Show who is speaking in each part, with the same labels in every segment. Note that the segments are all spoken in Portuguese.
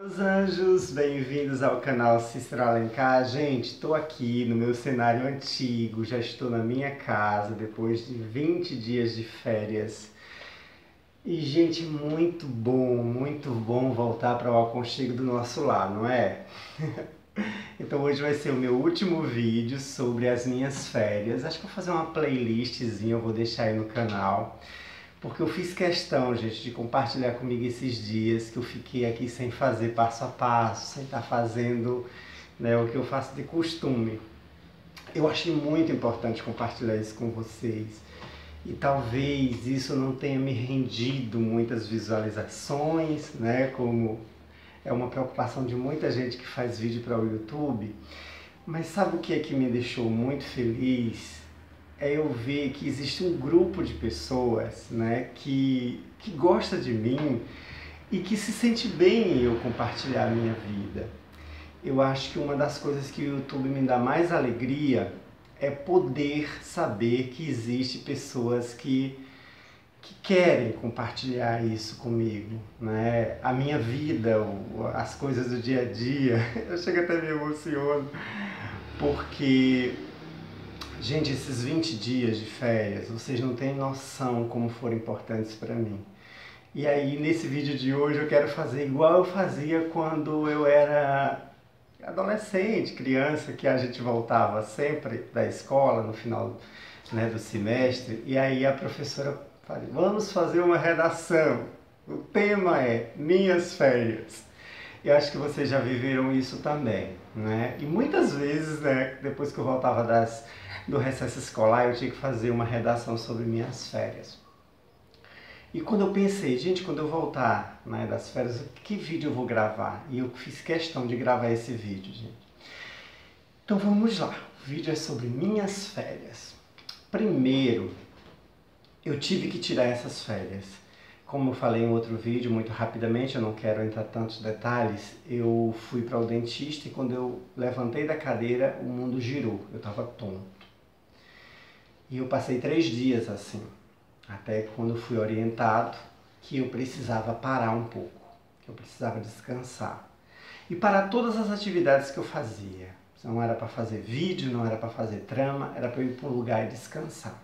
Speaker 1: Meus anjos, bem-vindos ao canal Cícero Alencar. Gente, estou aqui no meu cenário antigo, já estou na minha casa depois de 20 dias de férias. E, gente, muito bom voltar para o aconchego do nosso lar, não é? Então hoje vai ser o meu último vídeo sobre as minhas férias. Acho que vou fazer uma playlistzinha, eu vou deixar aí no canal. Porque eu fiz questão, gente, de compartilhar comigo esses dias que eu fiquei aqui sem fazer passo a passo, sem estar fazendo, né, o que eu faço de costume. Eu achei muito importante compartilhar isso com vocês. E talvez isso não tenha me rendido muitas visualizações, né, como é uma preocupação de muita gente que faz vídeo para o YouTube. Mas sabe o que é que me deixou muito feliz? É eu ver que existe um grupo de pessoas, né, que gosta de mim e que se sente bem em eu compartilhar a minha vida. Eu acho que uma das coisas que o YouTube me dá mais alegria é poder saber que existe pessoas que querem compartilhar isso comigo, né? A minha vida, as coisas do dia a dia. Eu chego até me emociono, porque gente, esses 20 dias de férias, vocês não têm noção como foram importantes para mim. E aí, nesse vídeo de hoje, eu quero fazer igual eu fazia quando eu era adolescente, criança, que a gente voltava sempre da escola no final, né, do semestre, e aí a professora falou, vamos fazer uma redação. O tema é Minhas Férias. Eu acho que vocês já viveram isso também, né? E muitas vezes, né, depois que eu voltava do recesso escolar, eu tinha que fazer uma redação sobre minhas férias. E quando eu pensei, gente, quando eu voltar, né, das férias, que vídeo eu vou gravar? E eu fiz questão de gravar esse vídeo, gente. Então vamos lá. O vídeo é sobre minhas férias. Primeiro, eu tive que tirar essas férias. Como eu falei em outro vídeo, muito rapidamente, eu não quero entrar tantos detalhes, eu fui para o dentista e quando eu levantei da cadeira, o mundo girou, eu estava tonto. E eu passei 3 dias assim, até quando fui orientado que eu precisava parar um pouco, que eu precisava descansar. E parar todas as atividades que eu fazia. Não era para fazer vídeo, não era para fazer trama, era para eu ir para um lugar e descansar.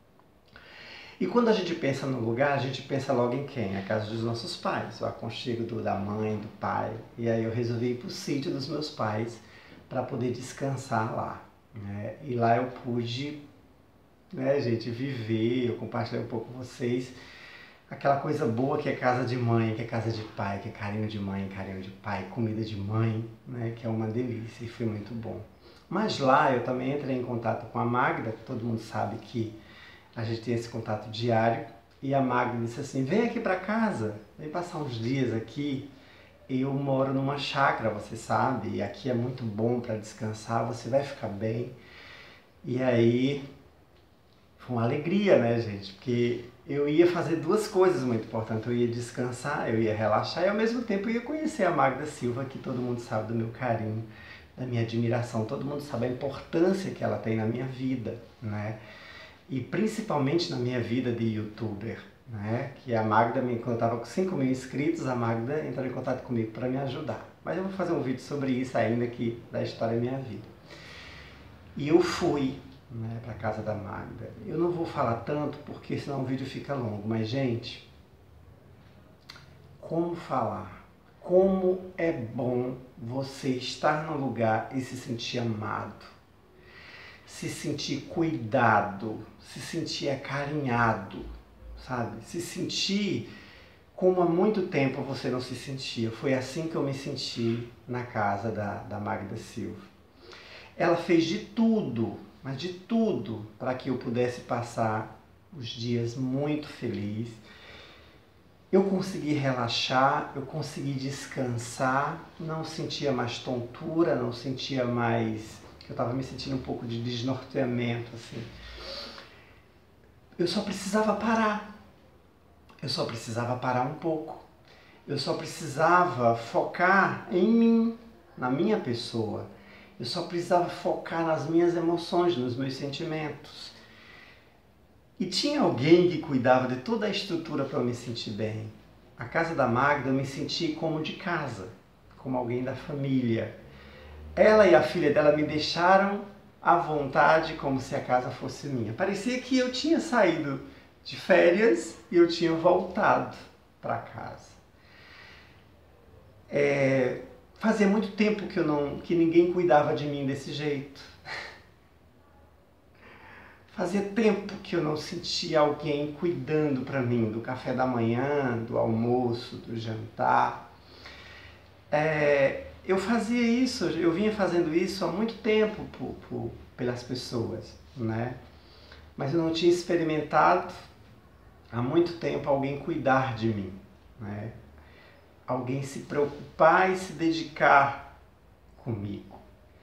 Speaker 1: E quando a gente pensa no lugar, a gente pensa logo em quem? A casa dos nossos pais, o aconchego da mãe, do pai. E aí eu resolvi ir para o sítio dos meus pais para poder descansar lá, né? E lá eu pude, né, gente, viver, eu compartilhei um pouco com vocês, aquela coisa boa que é casa de mãe, que é casa de pai, que é carinho de mãe, carinho de pai, comida de mãe, né, que é uma delícia e foi muito bom. Mas lá eu também entrei em contato com a Magda, que todo mundo sabe que a gente tem esse contato diário, e a Magda disse assim, vem aqui para casa, vem passar uns dias aqui. Eu moro numa chácara, você sabe, e aqui é muito bom para descansar, você vai ficar bem. E aí, foi uma alegria, né, gente? Porque eu ia fazer 2 coisas muito importantes, eu ia descansar, eu ia relaxar, e ao mesmo tempo eu ia conhecer a Magda Silva, que todo mundo sabe do meu carinho, da minha admiração, todo mundo sabe a importância que ela tem na minha vida, né? E principalmente na minha vida de youtuber, né? Que a Magda, quando eu estava com 5.000 inscritos, a Magda entrou em contato comigo para me ajudar. Mas eu vou fazer um vídeo sobre isso ainda, que da história da minha vida. E eu fui, né, para casa da Magda. Eu não vou falar tanto, porque senão o vídeo fica longo. Mas, gente, como falar? Como é bom você estar no lugar e se sentir amado. Se sentir cuidado, se sentir acarinhado, sabe? Se sentir como há muito tempo você não se sentia. Foi assim que eu me senti na casa da Magda Silva. Ela fez de tudo, mas de tudo, para que eu pudesse passar os dias muito feliz. Eu consegui relaxar, eu consegui descansar, não sentia mais tontura, não sentia mais... Eu estava me sentindo um pouco de desnorteamento, assim. Eu só precisava parar. Eu só precisava parar um pouco. Eu só precisava focar em mim, na minha pessoa. Eu só precisava focar nas minhas emoções, nos meus sentimentos. E tinha alguém que cuidava de toda a estrutura para eu me sentir bem. A casa da Magda eu me senti como de casa. como alguém da família. Ela e a filha dela me deixaram à vontade, como se a casa fosse minha. Parecia que eu tinha saído de férias e eu tinha voltado para casa. Fazia muito tempo que ninguém cuidava de mim desse jeito. Fazia tempo que eu não sentia alguém cuidando para mim do café da manhã, do almoço, do jantar. Eu fazia isso, eu vinha fazendo isso há muito tempo pelas pessoas, né? Mas eu não tinha experimentado há muito tempo alguém cuidar de mim, né? Alguém se preocupar e se dedicar comigo.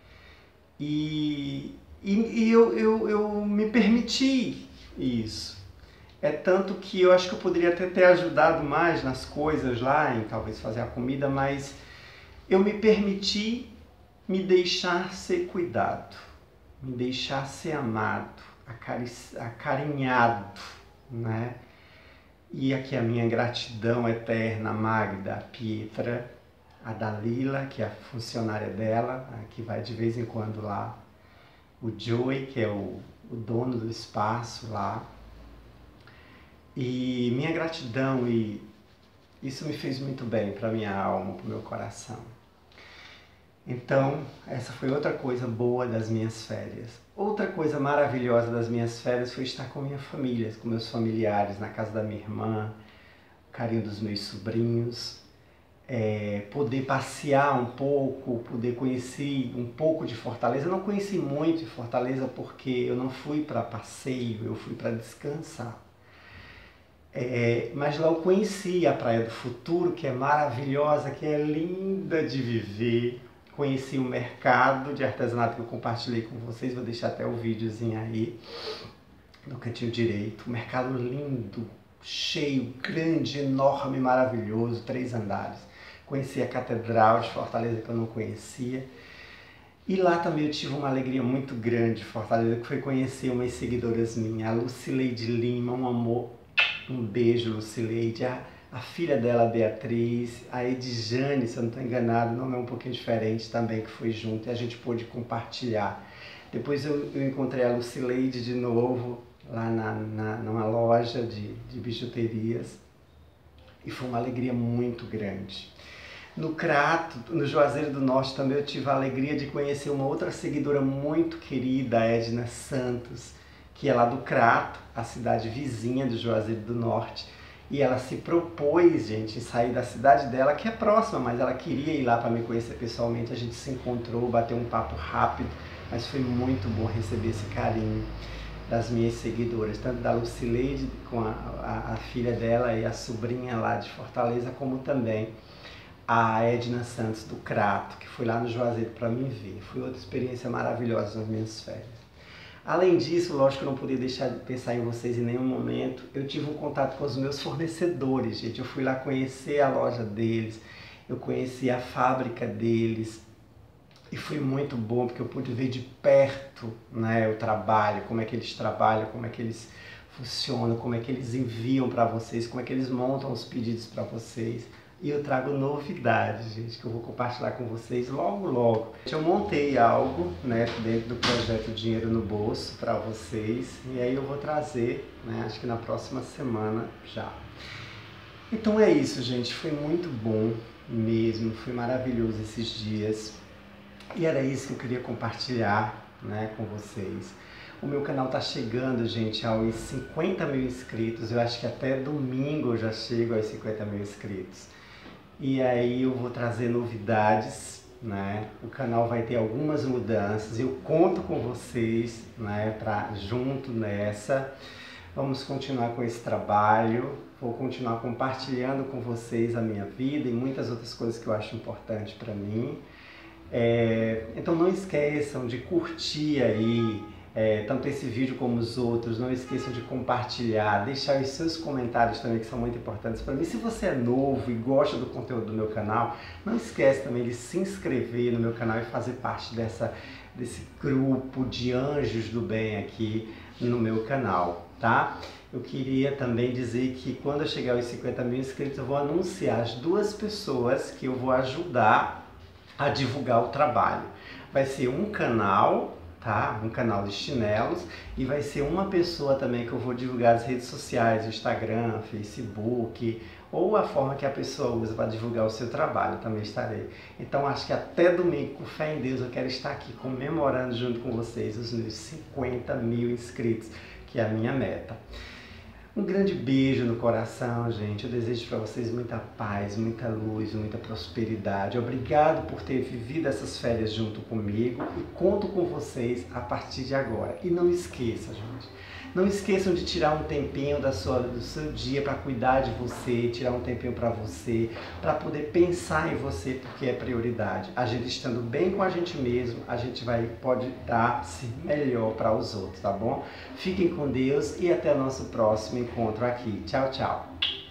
Speaker 1: E eu me permiti isso. É tanto que eu acho que eu poderia até ter ajudado mais nas coisas lá, em talvez fazer a comida, mas eu me permiti me deixar ser cuidado, me deixar ser amado, acarinhado, né? E aqui a minha gratidão eterna, a Magda, a Pietra, a Dalila, que é a funcionária dela, que vai de vez em quando lá, o Joey, que é o dono do espaço lá. E minha gratidão, e isso me fez muito bem para minha alma, para o meu coração. Então, essa foi outra coisa boa das minhas férias. Outra coisa maravilhosa das minhas férias foi estar com minha família, com meus familiares, na casa da minha irmã, o carinho dos meus sobrinhos, poder passear um pouco, poder conhecer um pouco de Fortaleza. Eu não conheci muito de Fortaleza porque eu não fui para passeio, eu fui para descansar. Mas lá eu conheci a Praia do Futuro, que é maravilhosa, que é linda de viver. Conheci o mercado de artesanato que eu compartilhei com vocês, vou deixar até o videozinho aí, no cantinho direito. Um mercado lindo, cheio, grande, enorme, maravilhoso, 3 andares. Conheci a Catedral de Fortaleza, que eu não conhecia. E lá também eu tive uma alegria muito grande de Fortaleza, que foi conhecer umas seguidoras minhas, a Lucileide Lima, um amor, um beijo, Lucileide. A filha dela, a Beatriz, a Edjane, se eu não estou enganado, não é um pouquinho diferente também, que foi junto e a gente pôde compartilhar. Depois eu encontrei a Lucileide de novo, lá numa loja de bijuterias, e foi uma alegria muito grande. No Crato, no Juazeiro do Norte, também eu tive a alegria de conhecer uma outra seguidora muito querida, a Edna Santos, que é lá do Crato, a cidade vizinha do Juazeiro do Norte. E ela se propôs, gente, em sair da cidade dela, que é próxima, mas ela queria ir lá para me conhecer pessoalmente. A gente se encontrou, bateu um papo rápido, mas foi muito bom receber esse carinho das minhas seguidoras, tanto da Lucileide, com a filha dela e a sobrinha lá de Fortaleza, como também a Edna Santos do Crato, que foi lá no Juazeiro para me ver. Foi outra experiência maravilhosa nas minhas férias. Além disso, lógico que eu não podia deixar de pensar em vocês em nenhum momento. Eu tive um contato com os meus fornecedores, gente. Eu fui lá conhecer a loja deles, eu conheci a fábrica deles. E foi muito bom, porque eu pude ver de perto, né, o trabalho, como é que eles trabalham, como é que eles funcionam, como é que eles enviam para vocês, como é que eles montam os pedidos para vocês. E eu trago novidades, gente, que eu vou compartilhar com vocês logo, logo. Eu montei algo, né, dentro do projeto Dinheiro no Bolso para vocês. E aí eu vou trazer, né, acho que na próxima semana já. Então é isso, gente. Foi muito bom mesmo. Foi maravilhoso esses dias. E era isso que eu queria compartilhar, né, com vocês. O meu canal tá chegando, gente, aos 50 mil inscritos. Eu acho que até domingo eu já chego aos 50 mil inscritos. E aí eu vou trazer novidades, né? O canal vai ter algumas mudanças. Eu conto com vocês, né, para junto nessa. Vamos continuar com esse trabalho. Vou continuar compartilhando com vocês a minha vida e muitas outras coisas que eu acho importante para mim. Então não esqueçam de curtir aí, tanto esse vídeo como os outros. Não esqueçam de compartilhar, deixar os seus comentários também, que são muito importantes para mim. Se você é novo e gosta do conteúdo do meu canal, não esquece também de se inscrever no meu canal e fazer parte desse grupo de anjos do bem aqui no meu canal, tá? Eu queria também dizer que quando eu chegar aos 50 mil inscritos, eu vou anunciar as 2 pessoas que eu vou ajudar, a divulgar o trabalho. Vai ser um canal, tá? Um canal de chinelos, e vai ser uma pessoa também que eu vou divulgar as redes sociais, Instagram, Facebook, ou a forma que a pessoa usa para divulgar o seu trabalho, também estarei. Então acho que até domingo, com fé em Deus, eu quero estar aqui comemorando junto com vocês os meus 50 mil inscritos, que é a minha meta. Um grande beijo no coração, gente. Eu desejo para vocês muita paz, muita luz, muita prosperidade. Obrigado por ter vivido essas férias junto comigo e conto com vocês a partir de agora. E não esqueça, gente, não esqueçam de tirar um tempinho do seu dia para cuidar de você, tirar um tempinho para você, para poder pensar em você, porque é prioridade. A gente estando bem com a gente mesmo, a gente pode dar-se melhor para os outros, tá bom? Fiquem com Deus e até o nosso próximo encontro aqui. Tchau, tchau!